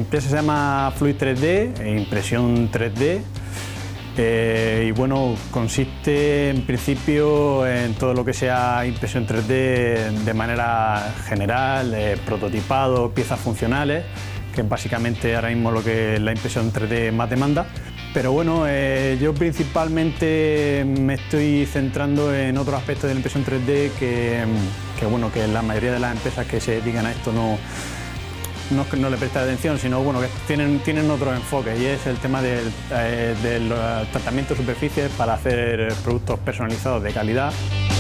empresa se llama Fluid 3D, impresión 3D. Y bueno, consiste en principio en todo lo que sea impresión 3D de manera general, prototipado, piezas funcionales, que es básicamente ahora mismo lo que la impresión 3D más demanda. Pero bueno, yo principalmente me estoy centrando en otros aspectos de la impresión 3D que la mayoría de las empresas que se dedican a esto no le prestan atención, sino bueno, que tienen otros enfoques, y es el tema del tratamiento de superficies para hacer productos personalizados de calidad.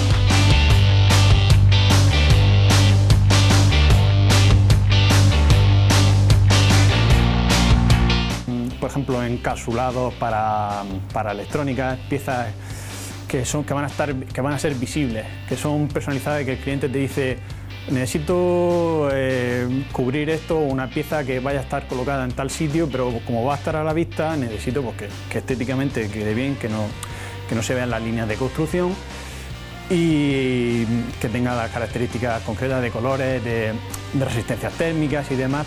Por ejemplo, encapsulados para electrónica, piezas que van a ser visibles, que son personalizadas, y que el cliente te dice: necesito cubrir esto, una pieza que vaya a estar colocada en tal sitio, pero como va a estar a la vista, necesito pues, que estéticamente quede bien, que no se vean las líneas de construcción y que tenga las características concretas de colores, de resistencias térmicas y demás.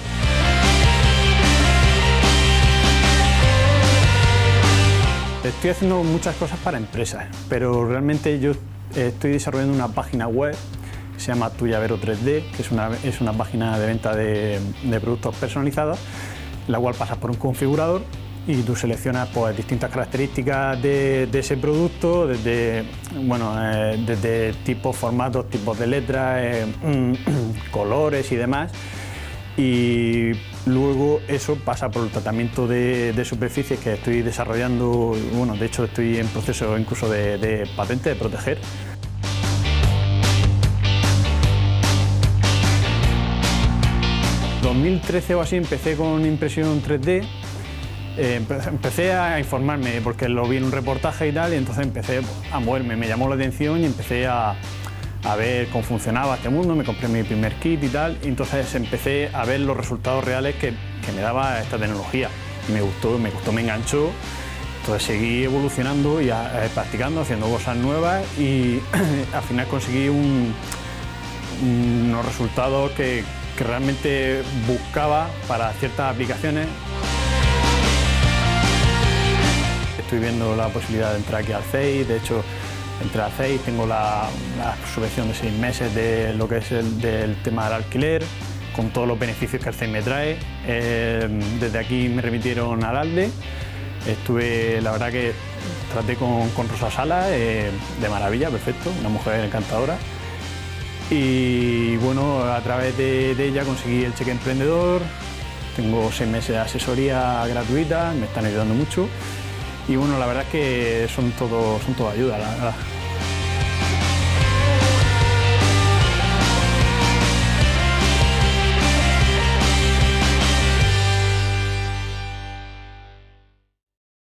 Estoy haciendo muchas cosas para empresas, pero realmente yo estoy desarrollando una página web que se llama Tu Llavero 3D, que es una página de venta de productos personalizados, la cual pasas por un configurador y tú seleccionas pues, distintas características de ese producto, desde tipos, formatos, tipos de letras, colores y demás. Y luego eso pasa por el tratamiento de superficies que estoy desarrollando. Bueno, de hecho estoy en proceso incluso de patente, de proteger. En 2013 o así empecé con impresión 3D. Empecé a informarme porque lo vi en un reportaje y tal, y entonces empecé a moverme, me llamó la atención y empecé a ver cómo funcionaba este mundo. Me compré mi primer kit y tal, y entonces empecé a ver los resultados reales que me daba esta tecnología, y me gustó, me enganchó. Entonces seguí evolucionando y practicando, haciendo cosas nuevas, y al final conseguí unos resultados que realmente buscaba para ciertas aplicaciones. Estoy viendo la posibilidad de entrar aquí al CEIS. De hecho, entré al CEIS, tengo la subvención de 6 meses de lo que es del tema del alquiler, con todos los beneficios que el CEIS me trae. Desde aquí me remitieron al ALDE. La verdad que traté con Rosa Sala, de maravilla, perfecto, una mujer encantadora. Y bueno, a través de ella conseguí el cheque emprendedor. Tengo 6 meses de asesoría gratuita, me están ayudando mucho. Y bueno, la verdad es que son todo ayuda, la verdad.